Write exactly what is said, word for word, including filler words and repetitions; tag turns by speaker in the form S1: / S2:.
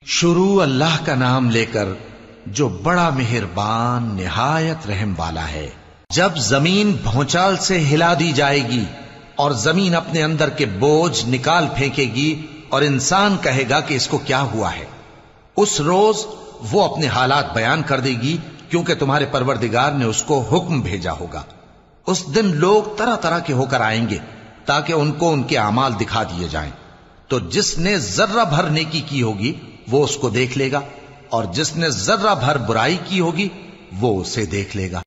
S1: शुरू अल्लाह का नाम लेकर जो बड़ा मेहरबान निहायत रहम वाला है। जब जमीन भौचाल से हिला दी जाएगी और जमीन अपने अंदर के बोझ निकाल फेंकेगी और इंसान कहेगा कि इसको क्या हुआ है, उस रोज वो अपने हालात बयान कर देगी, क्योंकि तुम्हारे परवरदिगार ने उसको हुक्म भेजा होगा। उस दिन लोग तरह तरह के होकर आएंगे ताकि उनको उनके अमाल दिखा दिए जाएं। तो जिसने जर्रा भर नेकी की होगी वो उसको देख लेगा और जिसने जर्रा भर बुराई की होगी वो उसे देख लेगा।